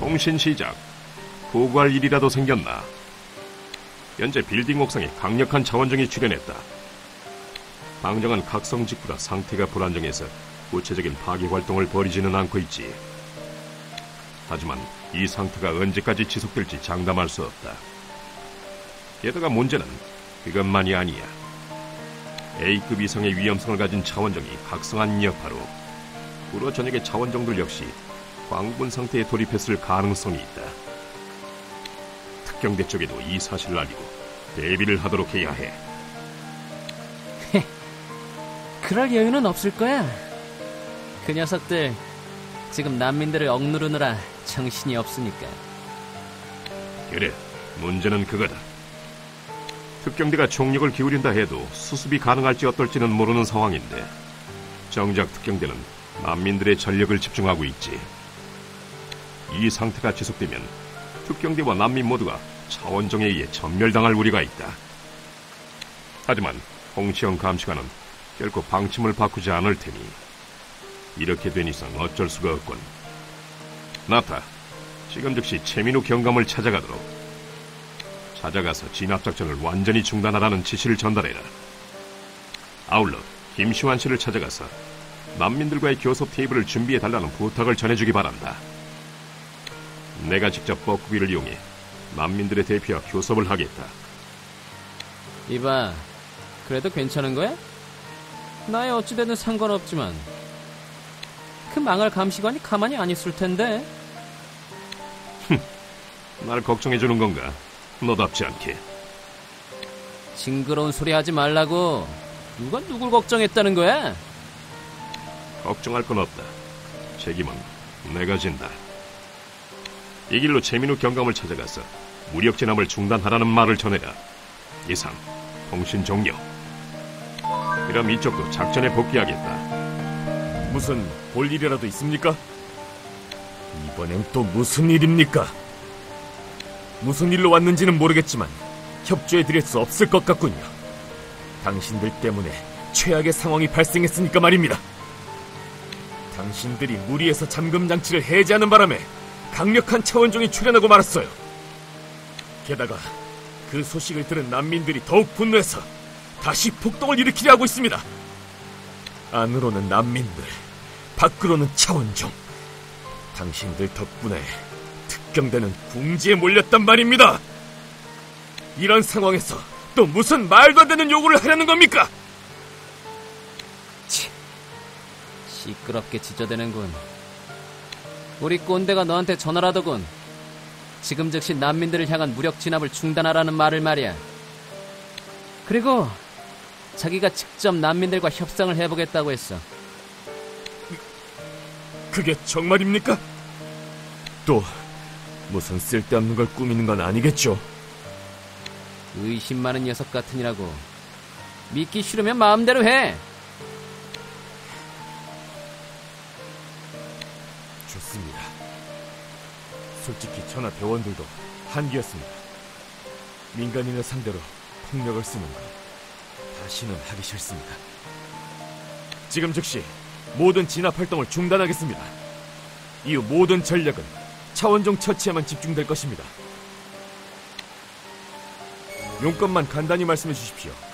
통신 시작. 보고할 일이라도 생겼나? 현재 빌딩 옥상에 강력한 차원종이 출현했다. 당장은 각성 직후라 상태가 불안정해서 구체적인 파괴 활동을 벌이지는 않고 있지. 하지만 이 상태가 언제까지 지속될지 장담할 수 없다. 게다가 문제는 그것만이 아니야. A급 이상의 위험성을 가진 차원종이 각성한 여파로 불어 전역의 차원종들 역시 광분 상태에 돌입했을 가능성이 있다. 특경대 쪽에도 이 사실을 알리고 대비를 하도록 해야 해. 그럴 여유는 없을 거야. 그 녀석들 지금 난민들을 억누르느라 정신이 없으니까. 그래, 문제는 그거다. 특경대가 총력을 기울인다 해도 수습이 가능할지 어떨지는 모르는 상황인데 정작 특경대는 난민들의 전력을 집중하고 있지. 이 상태가 지속되면 특경대와 난민 모두가 차원종에 의해 전멸당할 우려가 있다. 하지만 홍시영 감시관은 결코 방침을 바꾸지 않을 테니 이렇게 된 이상 어쩔 수가 없군. 나타, 지금 즉시 최민우 경감을 찾아가도록. 찾아가서 진압작전을 완전히 중단하라는 지시를 전달해라. 아울러 김시환 씨를 찾아가서 난민들과의 교섭 테이블을 준비해달라는 부탁을 전해주기 바란다. 내가 직접 뻐꾸기를 이용해 난민들의 대표와 교섭을 하겠다. 이봐, 그래도 괜찮은 거야? 나야 어찌되든 상관없지만 그 망할 감시관이 가만히 안 있을 텐데. 날 걱정해주는 건가? 너답지 않게. 징그러운 소리 하지 말라고. 누가 누굴 걱정했다는 거야? 걱정할 건 없다. 책임은 내가 진다. 이 길로 최민우 경감을 찾아가서 무력 진압을 중단하라는 말을 전해라. 이상, 통신 종료. 그럼 이쪽도 작전에 복귀하겠다. 무슨 볼 일이라도 있습니까? 이번엔 또 무슨 일입니까? 무슨 일로 왔는지는 모르겠지만 협조해드릴 수 없을 것 같군요. 당신들 때문에 최악의 상황이 발생했으니까 말입니다. 당신들이 무리해서 잠금장치를 해제하는 바람에 강력한 차원종이 출현하고 말았어요. 게다가 그 소식을 들은 난민들이 더욱 분노해서 다시 폭동을 일으키려 하고 있습니다. 안으로는 난민들, 밖으로는 차원종. 당신들 덕분에 특경대는 궁지에 몰렸단 말입니다. 이런 상황에서 또 무슨 말도 안 되는 요구를 하려는 겁니까? 시끄럽게 지저대는군. 우리 꼰대가 너한테 전화라더군. 지금 즉시 난민들을 향한 무력 진압을 중단하라는 말을 말이야. 그리고 자기가 직접 난민들과 협상을 해보겠다고 했어. 그게 정말입니까? 또 무슨 쓸데없는 걸 꾸미는 건 아니겠죠? 의심 많은 녀석 같으니라고. 믿기 싫으면 마음대로 해. 좋습니다. 솔직히 저나 대원들도 한계였습니다. 민간인을 상대로 폭력을 쓰는 건 다시는 하기 싫습니다. 지금 즉시 모든 진압 활동을 중단하겠습니다. 이후 모든 전력은 차원종 처치에만 집중될 것입니다. 용건만 간단히 말씀해 주십시오.